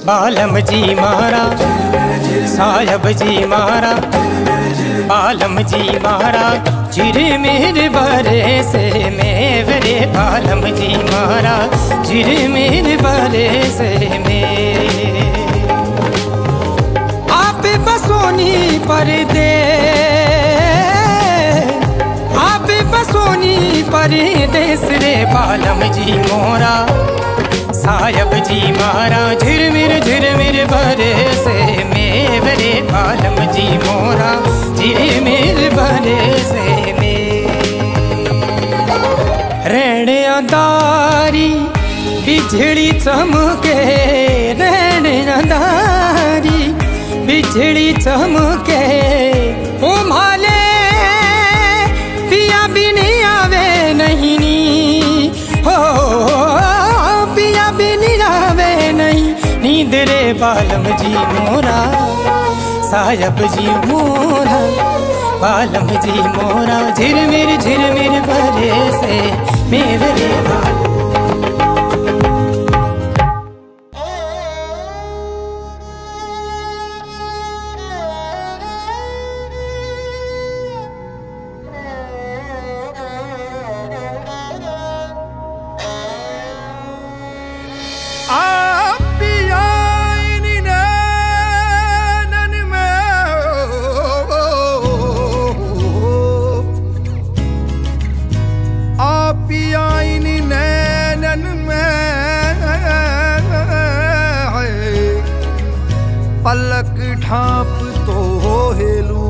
बालम जी मारा साहब जी मारा बालम जी मारा चिरे मेरे बारे से मेरे बालम जी मारा चिरे मेरे बारे से आप बसोनी परदे आप बसोनी परदेस रे बालम जी मोरा साहब जी मारा झिरमिर बरे से मेरे बालम जी मोरा झिरमिर बरे से रहने अंधारी बिजली चमके रहने अंधारी बिजली चमके ओ माले पिया भी नहीं आवे नहीं नी हो नींद रे बालम जी मोरा साहब जी मोरा बालम जी मोरा झिरमिर भरे से मेरे बालम पलक ढाप तो हेलू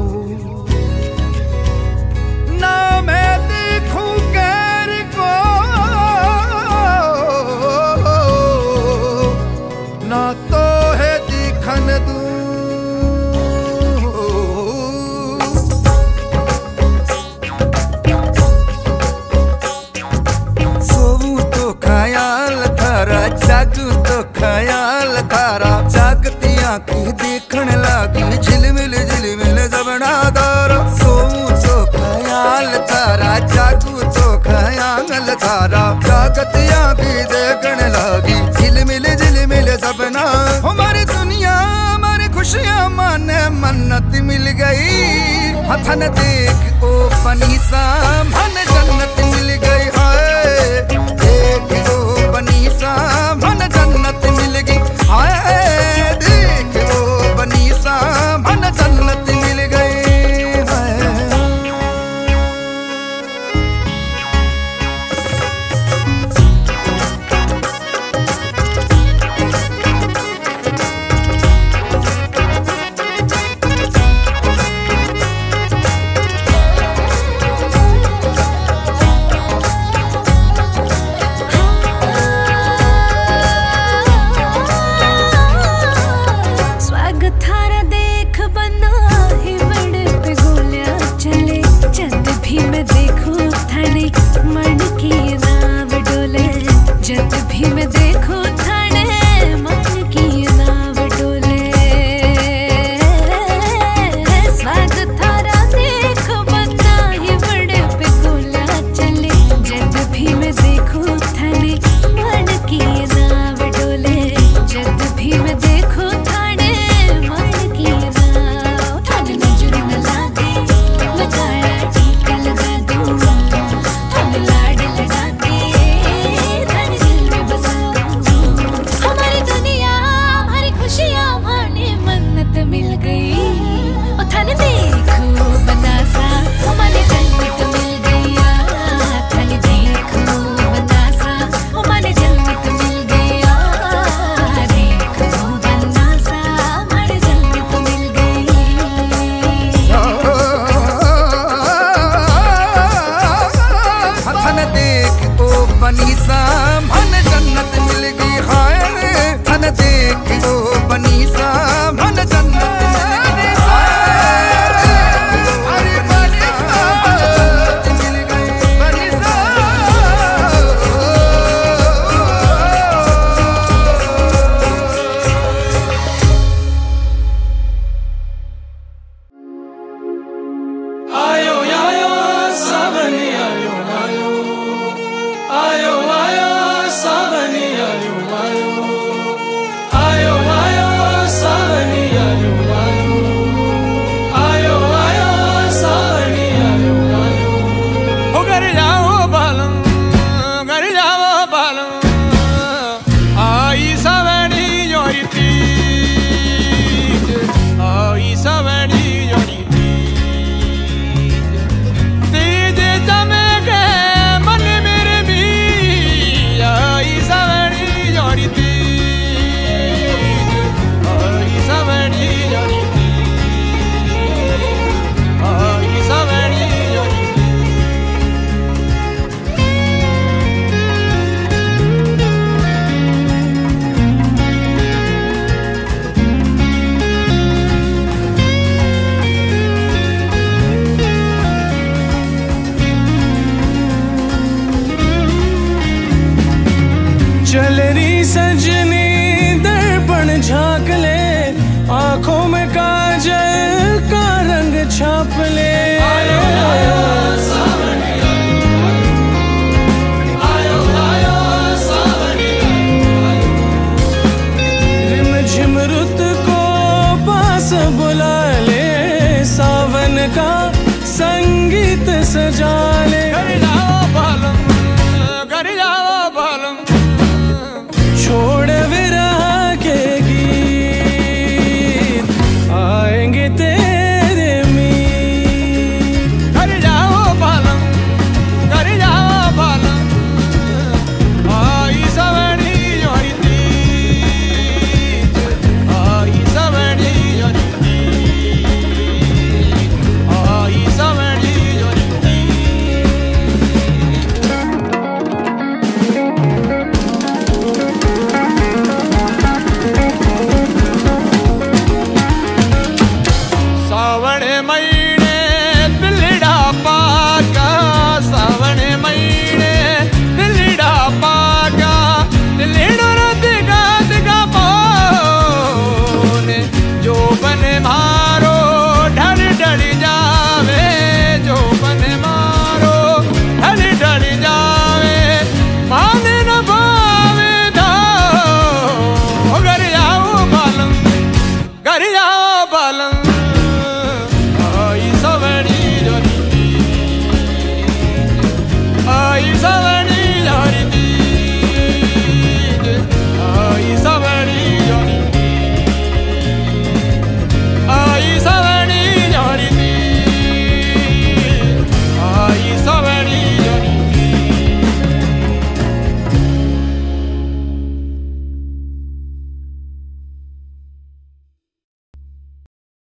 ना मैं देखूं गैर को ना तो है दिखन दूं सोऊं तो ख्याल थारा जागूं तो ख्याल थारा जागतियां की देखण लागी झिलमिल जबना दारा सोऊं तो ख्याल थारा जागूं तो ख्याल थारा जागतियां की देखण लागी झिलमिल जबना हमारी दुनिया हमारी खुशियां माने मन्नत मिल गई हथन देख ओ पनीसा मन जन्नत मिल गई हाय देख ओ पनीसा मन जन्नत मिल गई हाय देख ओ पनीसा मन जन्नत मिल गई नैन झाँक ले, आंखों में काजल का रंग छाप ले। रिमझिम रुत को पास बुला ले, सावन का संगीत सजा ले। कर जाओ बालम, कर जाओ